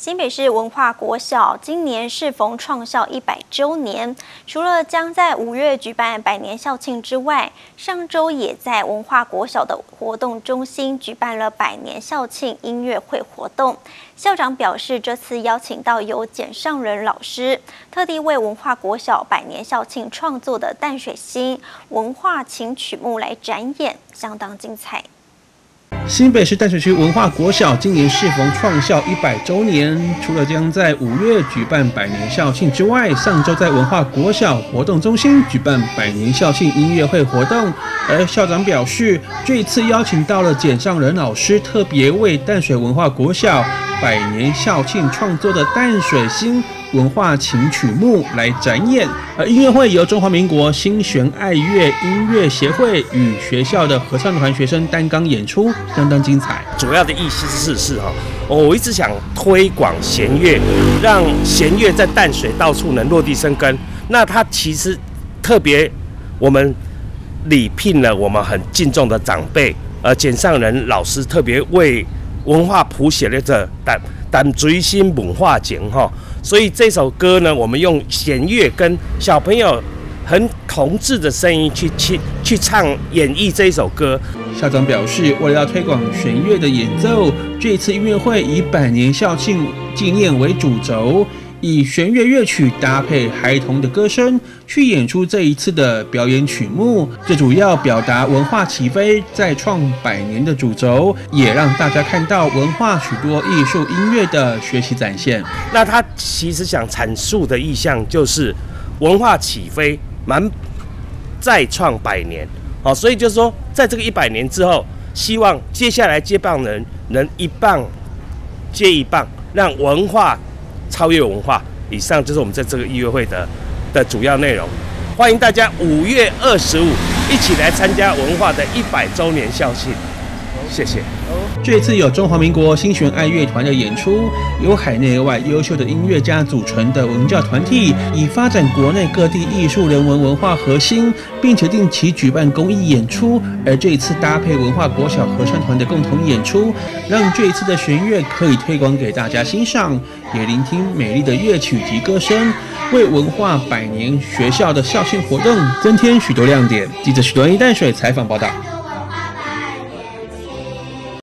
新北市文化国小今年适逢创校100周年，除了将在5月举办100年校庆之外，上周也在文化国小的活动中心举办了100年校庆音乐会活动。校长表示，这次邀请到由简尚仁老师特地为文化国小100年校庆创作的淡水溪文化情曲目来展演，相当精彩。 新北市淡水区文化国小今年适逢创校100周年，除了将在5月举办100年校庆之外，上周在文化国小活动中心举办100年校庆音乐会活动。而校长表示，这一次邀请到了简尚仁老师，特别为淡水文化国小100年校庆创作的淡水新文化情曲目来展演。而音乐会由中华民国新弦爱乐音乐协会与学校的合唱团学生担纲演出。 相当精彩。 主要的意思是我一直想推广弦乐，让弦乐在淡水到处能落地生根。那它其实特别，我们礼聘了我们很敬重的长辈，简尚仁老师特别为文化谱写了这淡水新文化情哈。所以这首歌呢，我们用弦乐跟小朋友很童稚的声音去唱演绎这一首歌。 校长表示，为了要推广弦乐的演奏，这一次音乐会以100年校庆纪念为主轴，以弦乐乐曲搭配孩童的歌声，去演出这一次的表演曲目。最主要表达文化起飞，再创100年的主轴，也让大家看到文化许多艺术音乐的学习展现。 那他其实想阐述的意象就是文化起飞，再创100年。 好，所以就是说，在这个100年之后，希望接下来接棒人能一棒接一棒，让文化超越文化。以上就是我们在这个音乐会的主要内容。欢迎大家5月25一起来参加文化的100周年校庆。谢谢。 这次有中华民国新弦爱乐团的演出，由海内外优秀的音乐家组成的文教团体，以发展国内各地艺术人文文化核心，并且定期举办公益演出。而这一次搭配文化国小合唱团的共同演出，让这一次的弦乐可以推广给大家欣赏，也聆听美丽的乐曲及歌声，为文化100年学校的校庆活动增添许多亮点。记者许多人淡水采访报道。